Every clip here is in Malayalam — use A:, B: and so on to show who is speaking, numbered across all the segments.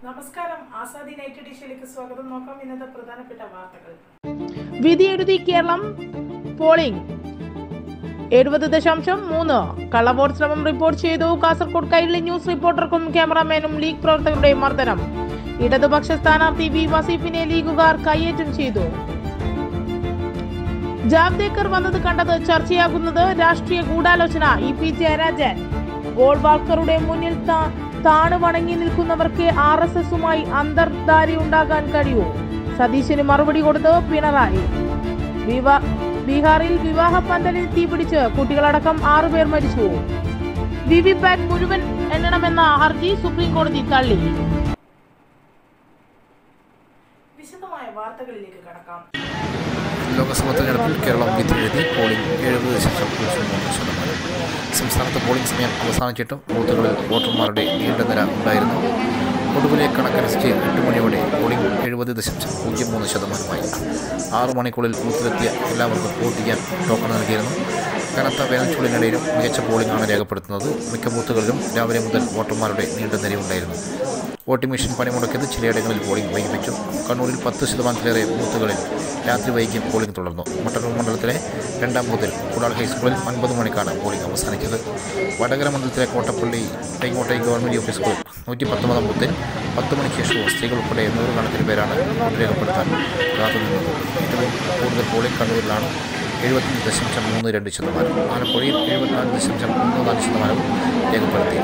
A: നമസ്കാരം, ആസാദി നൈറ്റ് എഡിഷനിലേക്ക് സ്വാഗതം. നോക്കാം ഇന്നത്തെ പ്രധാനപ്പെട്ട വാർത്തകൾ.
B: വിധിയെഴുതി കേരളം പോളിംഗ് 70.3. കള്ളവോട്ട് ശ്രമം റിപ്പോർട്ട് ചെയ്തു. കാസർകോട് കൈരളി ന്യൂസ് റിപ്പോർട്ടർക്കും ക്യാമറാമാനും ലീഗ് പ്രവർത്തകരുടെ മർദ്ദനം. ഇടതുപക്ഷ സ്ഥാനാർത്ഥി വി വസീഫിനെ ലീഗുകാർ കയ്യേറ്റം ചെയ്തു. ജാവ്ദേക്കർ വന്നത് കണ്ടത് ചർച്ചയാകുന്നത് രാഷ്ട്രീയ ഗൂഢാലോചന. EP ജയരാജൻ. ഗോൾ വാൾക്കറുടെ മുന്നിൽ താണു വണങ്ങി നിൽക്കുന്നവർക്ക് RSSുമായി അന്തർധാരയുണ്ടാകാൻ കഴിയൂ. സതീശന് മറുപടി കൊടുത്ത് പിണറായി. ബീഹാറിൽ വിവാഹ പന്തലിൽ തീപിടിച്ച് കുട്ടികളടക്കം 6 പേർ മരിച്ചു. VVPAT മുഴുവൻ എണ്ണണമെന്ന ഹർജി സുപ്രീം കോടതി തള്ളി.
A: വിശദമായ വാർത്തകളിലേക്ക് കടക്കാം.
C: ലോക്സഭാ തെരഞ്ഞെടുപ്പിൽ കേരളം വിധിയെഴുതി പോളിംഗ് 70.3%. സംസ്ഥാനത്ത് പോളിംഗ് സമയം അവസാനിച്ചിട്ടും ബൂത്തുകളിൽ വോട്ടർമാരുടെ നീണ്ട നിര ഉണ്ടായിരുന്നു. ഒടുവിലെ കണക്കനുസരിച്ച് 8 മണിയോടെ പോളിംഗ് 70.03%. 6 മണിക്കൂറിൽ ബൂത്തിലെത്തിയ എല്ലാവർക്കും വോട്ട് ചെയ്യാൻ ടോക്കൺ നൽകിയിരുന്നു. കനത്ത വേനൽച്ചൂടിനിടയിലും മികച്ച പോളിംഗാണ് രേഖപ്പെടുത്തുന്നത്. മിക്ക ബൂത്തുകളിലും രാവിലെ മുതൽ വോട്ടർമാരുടെ നീണ്ട നിരയുണ്ടായിരുന്നു. വോട്ടിംഗ് മെഷീൻ പണിമുടക്കിയത് ചിലയിടങ്ങളിൽ പോളിംഗ് വൈകിപ്പിച്ചു. കണ്ണൂരിൽ 10%-ലേറെ ബൂത്തുകളിൽ രാത്രി വൈകി പോളിംഗ് തുടർന്നു. മട്ടന്നൂർ മണ്ഡലത്തിലെ 2ാം ബൂത്തിൽ കുടാൾ ഹൈസ്കൂളിൽ 9 മണിക്കാണ് പോളിംഗ് അവസാനിച്ചത്. വടകര മണ്ഡലത്തിലെ കോട്ടപ്പള്ളി കൈക്കോട്ടൈ ഗവൺമെൻറ് യു.പി. സ്കൂളിൽ 119ാം ബൂത്തിൽ 10 മണിക്ക് ശേഷവും സ്ത്രീകൾ ഉൾപ്പെടെ 100 കണക്കിന് പേരാണ് വോട്ട് രേഖപ്പെടുത്താൻ കാത്തുനിന്നത്. ഏറ്റവും കൂടുതൽ പോളിംഗ് കണ്ണൂരിലാണ് 75.32%. ആലപ്പുഴയിൽ 74.14% രേഖപ്പെടുത്തി.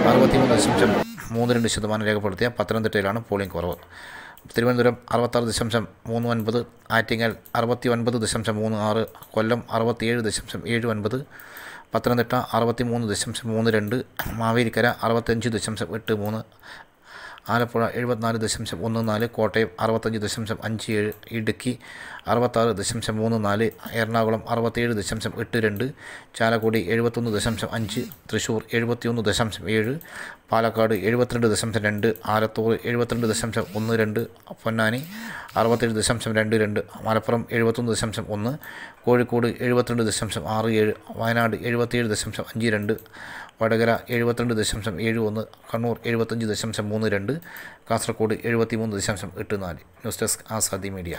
C: 63.32% രേഖപ്പെടുത്തിയ പത്തനംതിട്ടയിലാണ് പോളിംഗ് കുറവ്. Thiruvananthapuram 66.39, Attingal 69.36, Kollam 67.79, Pathanamthitta 63.32, Mavelikkara 65.83, Alappuzha 74.14, Kottayam 65.57, Idukki 66.34, Ernakulam 67.82, Chalakudy 71.5, Thrissur 71.7, Palakkad 72.2, Alathur 72.12, Ponnani 67.22, Malappuram 71.1, Kozhikode 72.67, Wayanad 77.52, Vadakara 72.71, Kannur 75.32, Kasaragod 73.84. News desk Azadi media.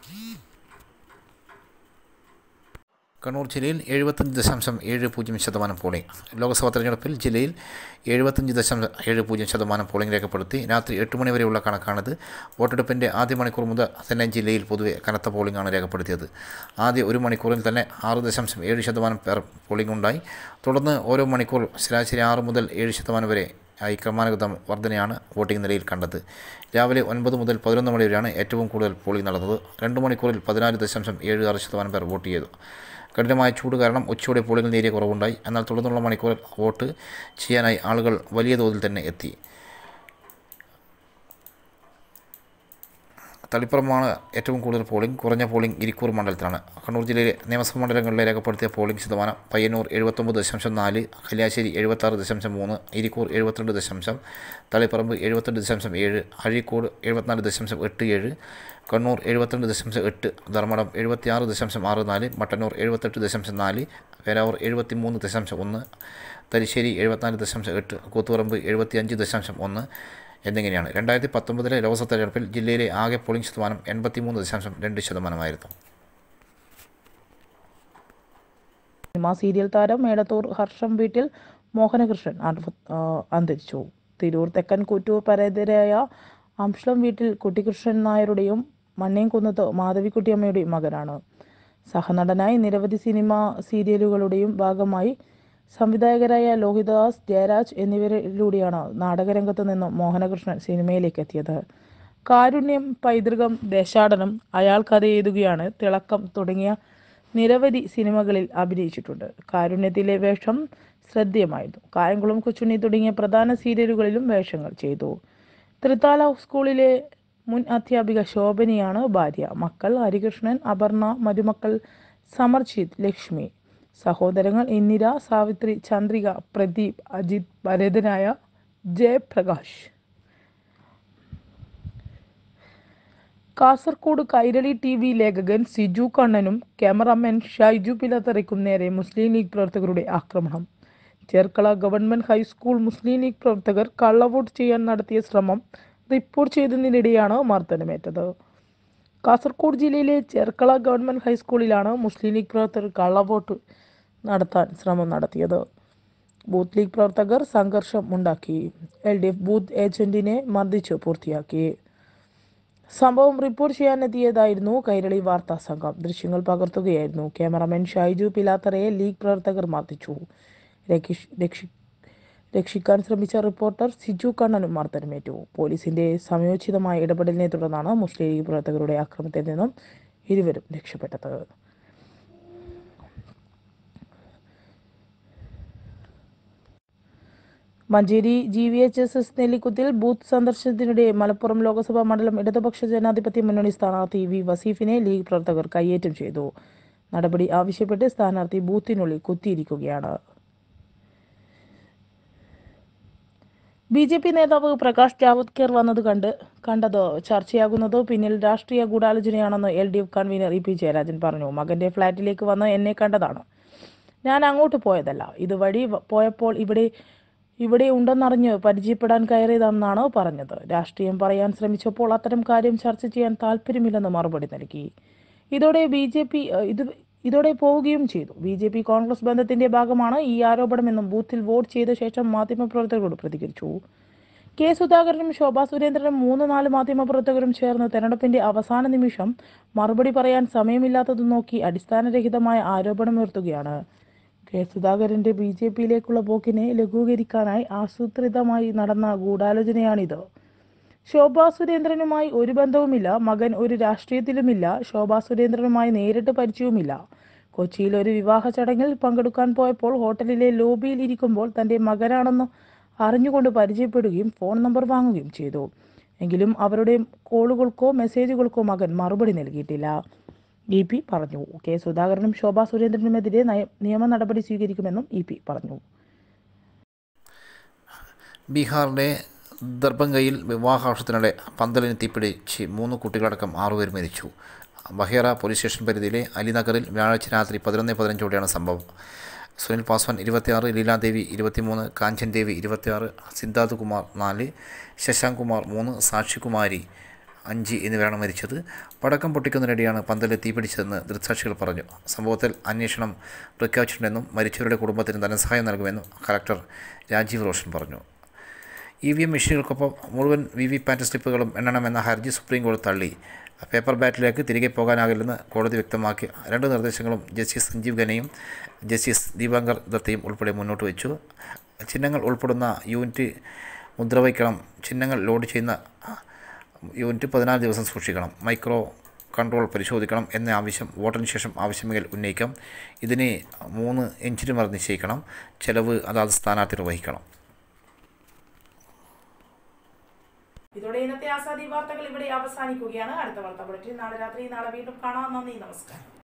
C: Kannur ജില്ലയിൽ 75.70% പോളിംഗ്. ലോക്സഭാ തെരഞ്ഞെടുപ്പിൽ ജില്ലയിൽ 75.70% പോളിംഗ് രേഖപ്പെടുത്തി. രാത്രി 8 മണി വരെയുള്ള കണക്കാണിത്. വോട്ടെടുപ്പിൻ്റെ ആദ്യ മണിക്കൂർ മുതൽ തന്നെ ജില്ലയിൽ പൊതുവെ കനത്ത പോളിംഗാണ് രേഖപ്പെടുത്തിയത്. ആദ്യ 1 മണിക്കൂറിൽ തന്നെ 6.7% പേർ പോളിംഗ് ഉണ്ടായി. തുടർന്ന് ഓരോ മണിക്കൂർ ശരാശരി 6 മുതൽ 7% വരെ ആയി ക്രമാനുഗത വർധനയാണ് വോട്ടിംഗ് നിലയിൽ കണ്ടത്. രാവിലെ 9 മുതൽ 11 മണി വരെയാണ് ഏറ്റവും കൂടുതൽ പോളിംഗ് നടന്നത്. 2 മണിക്കൂറിൽ 14.76% പേർ വോട്ട് ചെയ്തു. കഠിനമായ ചൂട് കാരണം ഉച്ചയോടെ പോളിംഗിൽ നേരിയ കുറവുണ്ടായി. എന്നാൽ തുടർന്നുള്ള മണിക്കൂറിൽ വോട്ട് ചെയ്യാനായി ആളുകൾ വലിയ തോതിൽ തന്നെ എത്തി. തളിപ്പറമ്പാണ് ഏറ്റവും കൂടുതൽ പോളിംഗ്. കുറഞ്ഞ പോളിംഗ് ഇരിക്കൂർ മണ്ഡലത്തിലാണ്. കണ്ണൂർ ജില്ലയിലെ നിയമസഭാ മണ്ഡലങ്ങളിലെ രേഖപ്പെടുത്തിയ പോളിംഗ് ശതമാനം: പയ്യന്നൂർ 79.4, കല്യാശ്ശേരി 76.3, ഇരിക്കൂർ 72%, തളിപ്പറമ്പ് 78.7, അഴീക്കോട് 74.87, കണ്ണൂർ 72.8, ധർമ്മടം 76.64, മട്ടന്നൂർ 78.4, പേരാവൂർ 73.1, തലശ്ശേരി 74.8, കൂത്തുപറമ്പ് 75.1 എന്നിങ്ങനെയാണ്. 2019 ലോക്സഭാ തെരഞ്ഞെടുപ്പിൽ ജില്ലയിലെ ആകെ പോളിംഗ് ശതമാനം 83.2%.
B: സിനിമാ സീരിയൽ താരം മേടത്തൂർ ഹർഷം വീട്ടിൽ മോഹനകൃഷ്ണൻ അന്തരിച്ചു. തിരൂർ തെക്കൻ കൂറ്റൂർ പരേതരായ അംശ്ലം വീട്ടിൽ കുട്ടിക്കൃഷ്ണൻ നായരുടെയും മണ്ണേംകുന്നത്ത് മാധവിക്കുട്ടിയമ്മയുടെയും മകനാണ്. സഹനടനായി നിരവധി സിനിമാ സീരിയലുകളുടെയും ഭാഗമായി സംവിധായകരായ ലോഹിതദാസ്, ജയരാജ് എന്നിവരിലൂടെയാണ് നാടകരംഗത്ത് നിന്നും മോഹനകൃഷ്ണൻ സിനിമയിലേക്ക് എത്തിയത്. കാരുണ്യം, പൈതൃകം, ദേശാടനം, അയാൾ കഥ എഴുതുകയാണ്, തിളക്കം തുടങ്ങിയ നിരവധി സിനിമകളിൽ അഭിനയിച്ചിട്ടുണ്ട്. കാരുണ്യത്തിലെ വേഷം ശ്രദ്ധേയമായിരുന്നു. കായംകുളം കൊച്ചുണ്ണി തുടങ്ങിയ പ്രധാന സീരിയലുകളിലും വേഷങ്ങൾ ചെയ്തു. തൃത്താല സ്കൂളിലെ മുൻ അധ്യാപിക ശോഭനയാണ് ഭാര്യ. മക്കൾ ഹരികൃഷ്ണൻ, അപർണ, മരുമക്കൾ സമർജിത്ത്, ലക്ഷ്മി. സഹോദരങ്ങൾ ഇന്ദിര, സാവിത്രി, ചന്ദ്രിക, പ്രദീപ്, അജിത്, ഭരതനായ ജയപ്രകാശ്. കാസർകോട് കൈരളി TV ലേഖകൻ സിജു കണ്ണനും ക്യാമറാമാൻ ഷൈജു പിലാത്തറയ്ക്കും നേരെ മുസ്ലിം ലീഗ് പ്രവർത്തകരുടെ ആക്രമണം. Cherkala government high school Muslim league പ്രവർത്തകർ കള്ളവോട്ട് ചെയ്യാൻ നടത്തിയ ശ്രമം റിപ്പോർട്ട് ചെയ്തതിനിടെയാണ് മർദ്ദനമേറ്റത്. കാസർഗോഡ് ജില്ലയിലെ ചെർക്കള ഗവൺമെന്റ് ഹൈസ്കൂളിലാണ് മുസ്ലിം ലീഗ് പ്രവർത്തകർ കള്ളവോട്ട് നടത്താൻ ശ്രമം നടത്തിയത്. ബൂത്ത് ലീഗ് പ്രവർത്തകർ സംഘർഷം ഉണ്ടാക്കി. LDF ബൂത്ത് ഏജന്റിനെ മർദ്ദിച്ചു പൂർത്തിയാക്കി. സംഭവം റിപ്പോർട്ട് ചെയ്യാനെത്തിയതായിരുന്നു കൈരളി വാർത്താ സംഘം. ദൃശ്യങ്ങൾ പകർത്തുകയായിരുന്നു ക്യാമറാമാൻ ഷൈജു പിലാത്തറയെ ലീഗ് പ്രവർത്തകർ മർദ്ദിച്ചു. രക്ഷിക്കാൻ ശ്രമിച്ച റിപ്പോർട്ടർ സിജു കണ്ണനും മർദ്ദനമേറ്റു. പോലീസിന്റെ സമയോചിതമായ ഇടപെടലിനെ തുടർന്നാണ് മുസ്ലിം ലീഗ് പ്രവർത്തകരുടെ ആക്രമണത്തിൽ നിന്നും ഇരുവരും രക്ഷപ്പെട്ടത്. മഞ്ചേരി GVHSS നെല്ലിക്കുത്തിൽ ബൂത്ത് സന്ദർശനത്തിനിടെ മലപ്പുറം ലോക്സഭാ മണ്ഡലം ഇടതുപക്ഷ ജനാധിപത്യ മുന്നണി സ്ഥാനാർത്ഥി V വസീഫിനെ ലീഗ് പ്രവർത്തകർ കയ്യേറ്റം ചെയ്തു. നടപടി ആവശ്യപ്പെട്ട് സ്ഥാനാർത്ഥി ബൂത്തിനുള്ളിൽ കുത്തിയിരിക്കുകയാണ്. BJP നേതാവ് പ്രകാശ് ജാവ്ദേക്കർ കണ്ടത് ചർച്ചയാകുന്നത് പിന്നിൽ രാഷ്ട്രീയ ഗൂഢാലോചനയാണെന്ന് LDF കൺവീനർ EP ജയരാജൻ പറഞ്ഞു. മകന്റെ ഫ്ളാറ്റിലേക്ക് വന്ന് എന്നെ കണ്ടതാണ്. ഞാൻ അങ്ങോട്ട് പോയതല്ല. ഇതുവഴി പോയപ്പോൾ ഇവിടെ ഉണ്ടെന്നറിഞ്ഞ് പരിചയപ്പെടാൻ കയറിയതെന്നാണ് പറഞ്ഞത്. രാഷ്ട്രീയം പറയാൻ ശ്രമിച്ചപ്പോൾ അത്തരം കാര്യം ചർച്ച ചെയ്യാൻ താല്പര്യമില്ലെന്ന് മറുപടി നൽകി. ഇതോടെ പോവുകയും ചെയ്തു. BJP കോൺഗ്രസ് ബന്ധത്തിന്റെ ഭാഗമാണ് ഈ ആരോപണമെന്നും ബൂത്തിൽ വോട്ട് ചെയ്ത ശേഷം മാധ്യമപ്രവർത്തകരോട് പ്രതികരിച്ചു. K സുധാകരനും ശോഭാ സുരേന്ദ്രനും 3-4 മാധ്യമപ്രവർത്തകരും ചേർന്ന് തെരഞ്ഞെടുപ്പിന്റെ അവസാന നിമിഷം മറുപടി പറയാൻ സമയമില്ലാത്തത് നോക്കി അടിസ്ഥാനരഹിതമായ ആരോപണമുയർത്തുകയാണ്. K സുധാകരന്റെ BJPയിലേക്കുള്ള പോക്കിനെ ലഘൂകരിക്കാനായി ആസൂത്രിതമായി നടന്ന ഗൂഢാലോചനയാണിത്. ശോഭാ സുരേന്ദ്രനുമായി ഒരു ബന്ധവുമില്ല. മകൻ ഒരു രാഷ്ട്രീയത്തിലുമില്ല. ശോഭാ സുരേന്ദ്രനുമായി നേരിട്ട് പരിചയവുമില്ല. കൊച്ചിയിൽ ഒരു വിവാഹ ചടങ്ങിൽ പങ്കെടുക്കാൻ പോയപ്പോൾ ഹോട്ടലിലെ ലോബിയിൽ ഇരിക്കുമ്പോൾ തന്റെ മകനാണെന്ന് അറിഞ്ഞുകൊണ്ട് പരിചയപ്പെടുകയും ഫോൺ നമ്പർ വാങ്ങുകയും ചെയ്തു. എങ്കിലും അവരുടെ കോളുകൾക്കോ മെസ്സേജുകൾക്കോ മകൻ മറുപടി നൽകിയിട്ടില്ല. EP പറഞ്ഞു. K സുധാകരനും ശോഭാ സുരേന്ദ്രനുമെതിരെ നിയമ നടപടി സ്വീകരിക്കുമെന്നും EP പറഞ്ഞു.
C: ബീഹാറിലെ ദർഭംഗയിൽ വിവാഹാഘോഷത്തിനിടെ പന്തലിന് തീപിടിച്ച് 3 കുട്ടികളടക്കം 6 പേർ മരിച്ചു. ബഹേറ പോലീസ് സ്റ്റേഷൻ പരിധിയിലെ അലിനഗറിൽ വ്യാഴാഴ്ച രാത്രി 11:15 സംഭവം. സുനിൽ പാസ്വാൻ 26, ലീലാദേവി 23, കാഞ്ചൻ ദേവി 26, സിദ്ധാർത്ഥ് കുമാർ 4, ശശാങ്ക് കുമാർ 3, സാക്ഷികുമാരി 5 എന്നിവരാണ് മരിച്ചത്. പടക്കം പൊട്ടിക്കുന്നതിനിടെയാണ് പന്തലിൽ തീപിടിച്ചതെന്ന് ദൃക്സാക്ഷികൾ പറഞ്ഞു. സംഭവത്തിൽ അന്വേഷണം പ്രഖ്യാപിച്ചിട്ടുണ്ടെന്നും മരിച്ചവരുടെ കുടുംബത്തിന് ധനസഹായം നൽകുമെന്നും കളക്ടർ രാജീവ് റോഷൻ പറഞ്ഞു. EVM മെഷീനുകൾക്കൊപ്പം മുഴുവൻ VVPAT സ്ലിപ്പുകളും എണ്ണണമെന്ന ഹർജി സുപ്രീം കോടതി തള്ളി. പേപ്പർ ബാലറ്റിലേക്ക് തിരികെ പോകാനാകില്ലെന്ന് കോടതി വ്യക്തമാക്കി. 2 നിർദ്ദേശങ്ങളും ജസ്റ്റിസ് സഞ്ജീവ് ഖന്നയും ജസ്റ്റിസ് ദീപാങ്കർ ദത്തയും ഉൾപ്പെടെ മുന്നോട്ട് വെച്ചു. ചിഹ്നങ്ങൾ ഉൾപ്പെടുന്ന യൂണിറ്റ് മുദ്രവയ്ക്കണം. ചിഹ്നങ്ങൾ ലോഡ് ചെയ്യുന്ന യൂണിറ്റ് 14 ദിവസം സൂക്ഷിക്കണം. മൈക്രോ കൺട്രോൾ പരിശോധിക്കണം എന്ന ആവശ്യം വോട്ടിന് ശേഷം ആവശ്യമെങ്കിൽ ഉന്നയിക്കാം. ഇതിന് 3 എഞ്ചിനുമാർ നിശ്ചയിക്കണം. ചെലവ് അതാത് സ്ഥാനാർത്ഥികൾ വഹിക്കണം.
A: ഇതോടെ ഇന്നത്തെ ആസാദി വാർത്തകൾ ഇവിടെ അവസാനിക്കുകയാണ്. അടുത്ത വാർത്താ ബുള്ളറ്റിൻ നാളെ രാത്രി വീണ്ടും കാണാം. നന്ദി, നമസ്കാരം.